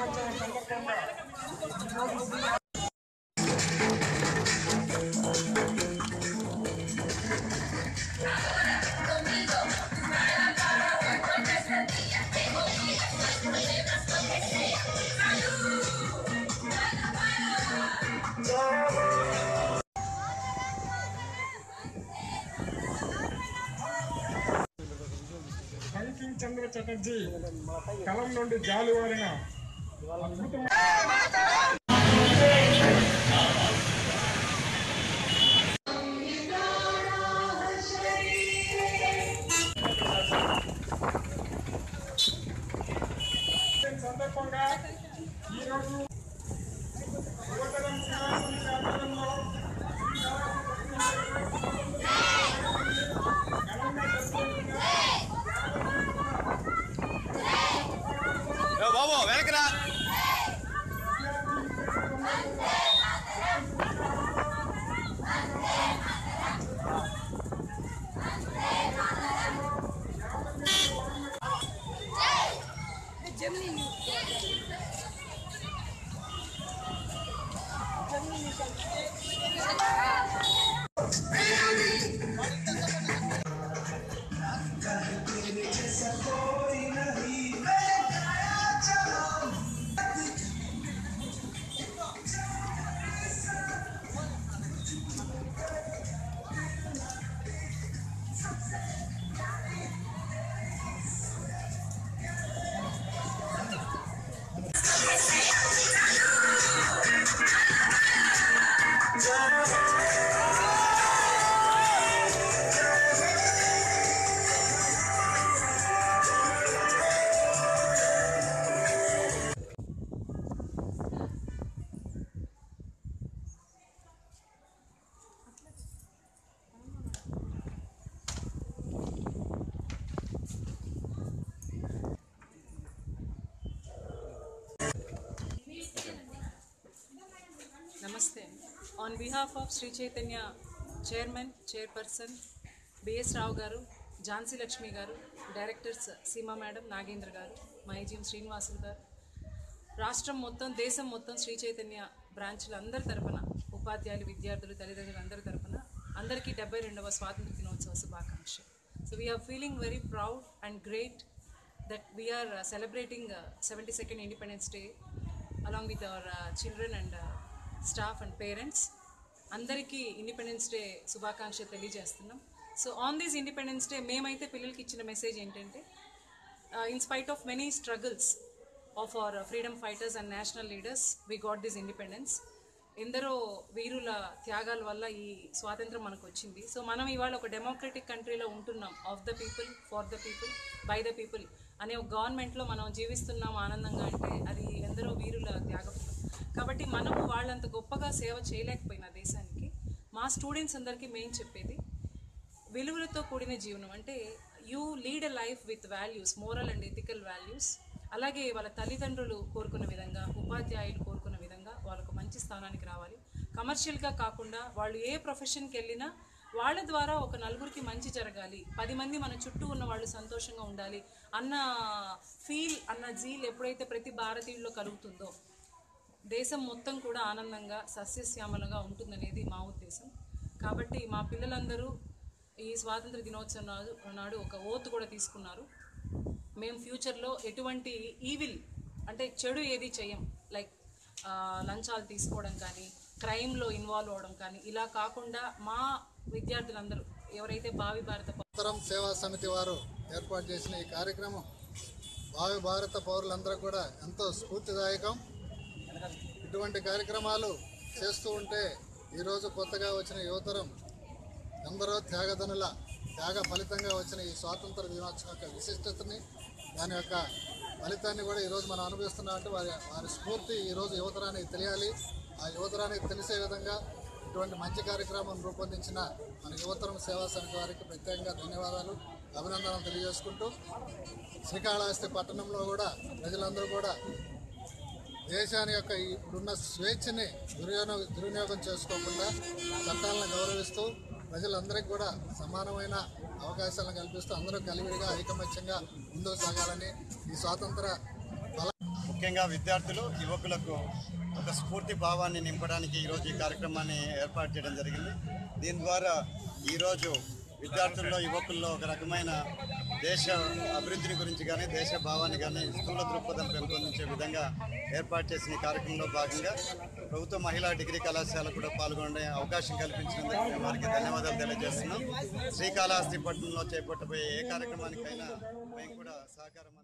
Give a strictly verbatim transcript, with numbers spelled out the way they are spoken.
దినోత్సవం సందర్భంగా బంకిం చంద్ర చటర్జీ కలం నుండి జాలువారిన అద్భుతమైన సందర్భంగా ఈరోజు యువతరం శ్రీనివాసుని ఆధ్వర్యంలో బాబు వెనకరా Namaste. On behalf of Sri Chaitanya Chairman, Chairperson, B S Rao Garu, Jhansi Lakshmi Garu, Directors Seema Madam, Nagendra Garu, Maijim Srinivasu Garu, రాష్ట్రం మొత్తం దేశం మొత్తం శ్రీ చైతన్య బ్రాంచ్లు అందరి తరపున ఉపాధ్యాయులు విద్యార్థులు తల్లిదండ్రులు అందరి తరపున అందరికీ డెబ్బై రెండవ స్వాతంత్ర దినోత్సవ శుభాకాంక్షలు. So we are feeling very proud and great that we are celebrating seventy second independence day along with our children and staff and parents. అందరికీ ఇండిపెండెన్స్ డే శుభాకాంక్షలు తెలియజేస్తున్నాం. So on this independence day మేమైతే పిల్లలకి ఇచ్చిన మెసేజ్ ఏంటంటే, in spite of many struggles of our freedom fighters and national leaders we got this independence. ఎందరో వీరుల త్యాగాల వల్ల ఈ స్వాతంత్రం మనకు వచ్చింది. సో మనం ఇవాళ ఒక డెమోక్రటిక్ కంట్రీలో ఉంటున్నాం. Of the people, for the people, by the people అనే ఒక గవర్నమెంట్లో మనం జీవిస్తున్నాం ఆనందంగా. అంటే అది ఎందరో వీరుల త్యాగం. కాబట్టి మనము వాళ్ళంత గొప్పగా సేవ చేయలేకపోయిన దేశానికి మా స్టూడెంట్స్ అందరికీ మేము చెప్పేది, విలువలతో కూడిన జీవనం అంటే you lead a life with values, moral and ethical values. అలాగే వాళ్ళ తల్లిదండ్రులు కోరుకున్న విధంగా, ఉపాధ్యాయులు కోరుకున్న విధంగా వాళ్ళకు మంచి స్థానానికి రావాలి. కమర్షియల్గా కాకుండా వాళ్ళు ఏ ప్రొఫెషన్కి వెళ్ళినా వాళ్ళ ద్వారా ఒక నలుగురికి మంచి జరగాలి, పది మంది మన చుట్టూ ఉన్న వాళ్ళు సంతోషంగా ఉండాలి అన్న ఫీల్, అన్న జీల్ ఎప్పుడైతే ప్రతి భారతీయుల్లో కలుగుతుందో దేశం మొత్తం కూడా ఆనందంగా సస్యశ్యామలంగా ఉంటుందనేది మా ఉద్దేశం. కాబట్టి మా పిల్లలందరూ ఈ స్వాతంత్ర దినోత్సవం నాడు నాడు ఒక ఓత్ కూడా తీసుకున్నారు. మేము ఫ్యూచర్లో ఎటువంటి ఈవిల్ అంటే చెడు ఏది చేయం, లైక్ లంచాలు తీసుకోవడం కానీ, క్రైమ్లో ఇన్వాల్వ్ అవ్వడం కానీ ఇలా కాకుండా మా విద్యార్థులందరూ ఎవరైతే భావి భారత ఉత్తరం సేవా సమితి వారు ఏర్పాటు చేసిన ఈ కార్యక్రమం భావి భారత పౌరులందరూ కూడా ఎంతో స్ఫూర్తిదాయకం. ఇటువంటి కార్యక్రమాలు చేస్తూ ఉంటే ఈరోజు కొత్తగా వచ్చిన యువతరం ఎందరో త్యాగధనుల త్యాగ ఫలితంగా వచ్చిన ఈ స్వాతంత్ర దినోత్సవం యొక్క విశిష్టతని, దాని యొక్క ఫలితాన్ని కూడా ఈరోజు మనం అనుభవిస్తున్నామంటే వారి వారి స్ఫూర్తి ఈరోజు యువతరానికి తెలియాలి. ఆ యువతరానికి తెలిసే విధంగా ఇటువంటి మంచి కార్యక్రమం రూపొందించిన మన యువతరం సేవా సమితి వారికి ప్రత్యేకంగా ధన్యవాదాలు, అభినందనలు తెలియజేసుకుంటూ, శ్రీకాళహస్తి పట్టణంలో కూడా ప్రజలందరూ కూడా దేశాన్ని యొక్క ఇప్పుడున్న స్వేచ్ఛని దుర్వినియోగం దుర్వినియోగం చేసుకోకుండా చట్టాలను గౌరవిస్తూ ప్రజలందరికీ కూడా సమానమైన అవకాశాలను కల్పిస్తూ అందరూ కలివిడిగా ఐకమత్యంగా ముందుకు సాగాలని ఈ స్వాతంత్ర ముఖ్యంగా విద్యార్థులు యువకులకు ఒక స్ఫూర్తి భావాన్ని నింపడానికి ఈరోజు ఈ కార్యక్రమాన్ని ఏర్పాటు చేయడం జరిగింది. దీని ద్వారా ఈరోజు విద్యార్థుల్లో యువకుల్లో ఒక రకమైన దేశ అభివృద్ధిని గురించి కానీ దేశ భావాన్ని కానీ స్థూల దృక్పథం పెంపొందించే విధంగా ఏర్పాటు చేసిన ఈ కార్యక్రమంలో భాగంగా ప్రభుత్వ మహిళా డిగ్రీ కళాశాల కూడా పాల్గొనే అవకాశం కల్పించినందుకు మేము వారికి ధన్యవాదాలు తెలియజేస్తున్నాం. శ్రీకాళహస్తి పట్టణంలో చేపట్టబోయే ఏ కార్యక్రమానికైనా మేము కూడా సహకారం